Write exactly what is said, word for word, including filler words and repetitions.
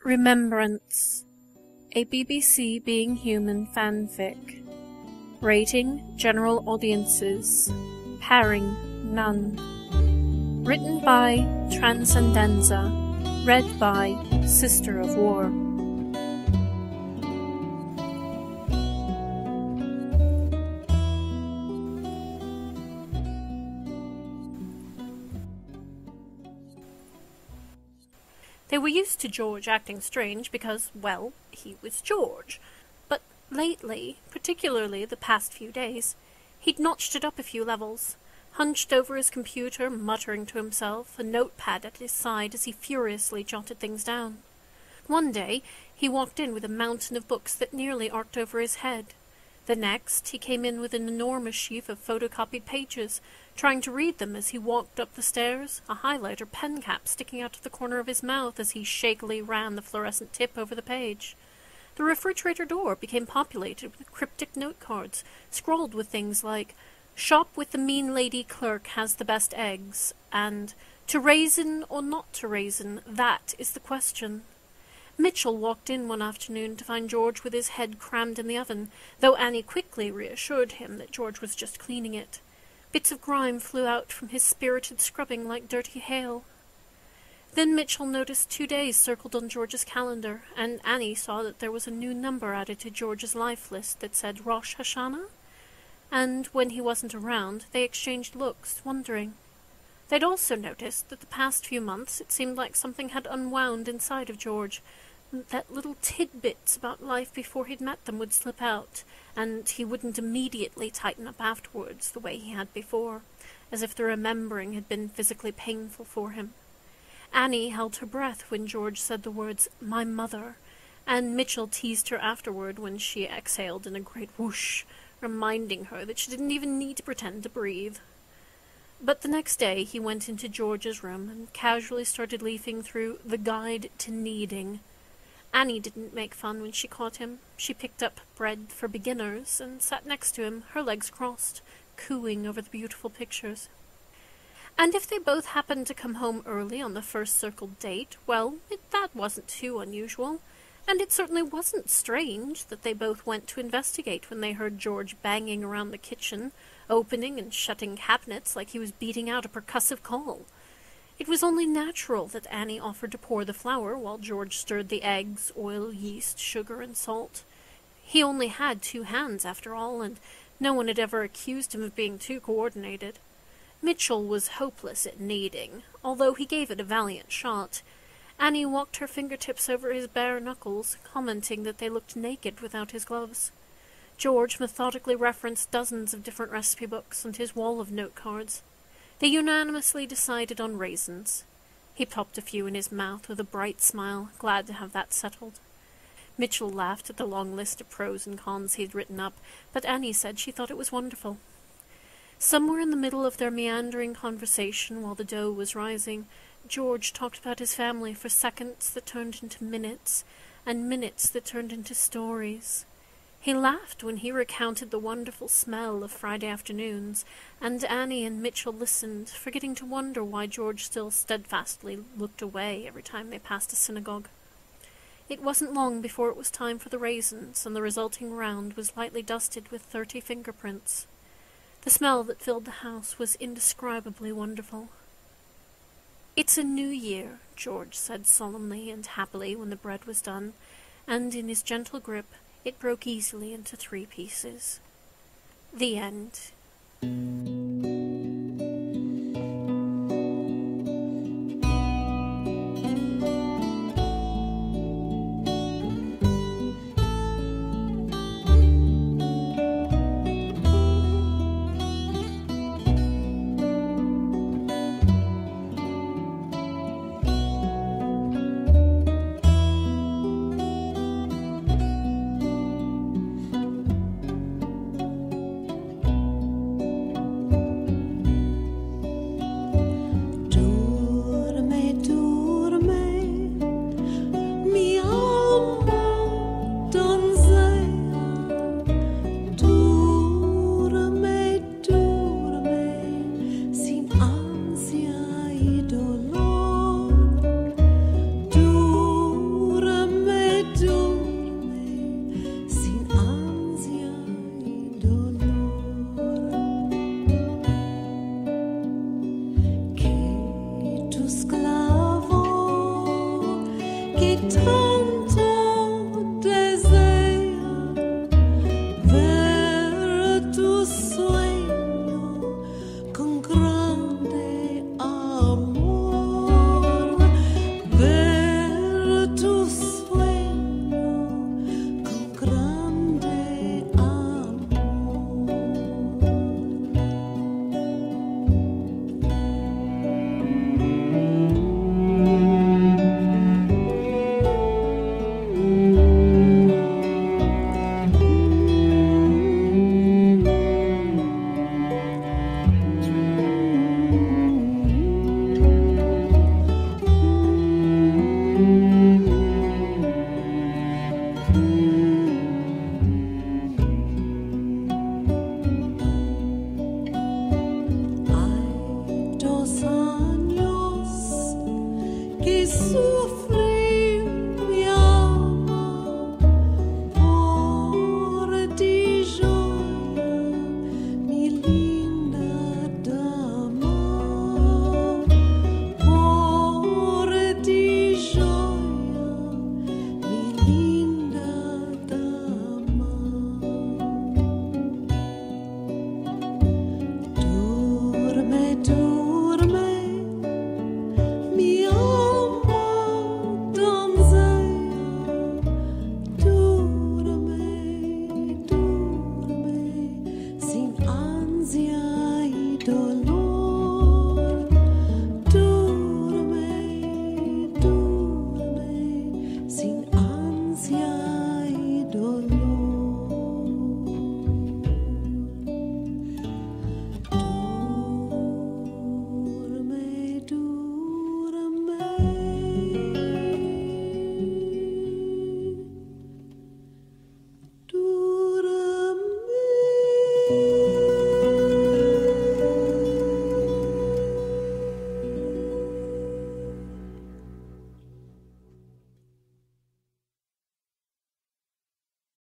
Remembrance, a B B C Being Human fanfic. Rating, general audiences. Pairing, none. Written by Transcendenza. Read by Sister of War. They were used to George acting strange because, well, he was George. But lately, particularly the past few days, he'd notched it up a few levels, hunched over his computer, muttering to himself, a notepad at his side as he furiously jotted things down. One day, he walked in with a mountain of books that nearly arced over his head. The next, he came in with an enormous sheaf of photocopied pages, trying to read them as he walked up the stairs, a highlighter pen cap sticking out of the corner of his mouth as he shakily ran the fluorescent tip over the page. The refrigerator door became populated with cryptic note cards, scrawled with things like, "Shop with the mean lady clerk has the best eggs," and "To raisin or not to raisin, that is the question." Mitchell walked in one afternoon to find George with his head crammed in the oven, though Annie quickly reassured him that George was just cleaning it. Bits of grime flew out from his spirited scrubbing like dirty hail. Then Mitchell noticed two days circled on George's calendar, and Annie saw that there was a new number added to George's life list that said Rosh Hashanah. And when he wasn't around, they exchanged looks, wondering. They'd also noticed that the past few months it seemed like something had unwound inside of George, that little tidbits about life before he'd met them would slip out, and he wouldn't immediately tighten up afterwards the way he had before, as if the remembering had been physically painful for him. Annie held her breath when George said the words, "my mother," and Mitchell teased her afterward when she exhaled in a great whoosh, reminding her that she didn't even need to pretend to breathe. But the next day he went into George's room and casually started leafing through The Guide to Kneading. Annie didn't make fun when she caught him. She picked up Bread for Beginners and sat next to him, her legs crossed, cooing over the beautiful pictures. And if they both happened to come home early on the first circled date, well, it, that wasn't too unusual. And it certainly wasn't strange that they both went to investigate when they heard George banging around the kitchen, opening and shutting cabinets like he was beating out a percussive call. It was only natural that Annie offered to pour the flour while George stirred the eggs, oil, yeast, sugar, and salt. He only had two hands, after all, and no one had ever accused him of being too coordinated. Mitchell was hopeless at kneading, although he gave it a valiant shot. Annie walked her fingertips over his bare knuckles, commenting that they looked naked without his gloves. George methodically referenced dozens of different recipe books and his wall of note cards. They unanimously decided on raisins. He popped a few in his mouth with a bright smile, glad to have that settled. Mitchell laughed at the long list of pros and cons he'd written up, but Annie said she thought it was wonderful. Somewhere in the middle of their meandering conversation while the dough was rising, George talked about his family for seconds that turned into minutes, and minutes that turned into stories. He laughed when he recounted the wonderful smell of Friday afternoons, and Annie and Mitchell listened, forgetting to wonder why George still steadfastly looked away every time they passed a synagogue. It wasn't long before it was time for the raisins, and the resulting round was lightly dusted with thirty fingerprints. The smell that filled the house was indescribably wonderful. "It's a new year," George said solemnly and happily when the bread was done, and in his gentle grip it broke easily into three pieces. The end. tanto desea ver tu sueño con grande amor, ver tu sueño con grande amor. Hay dos años que sufre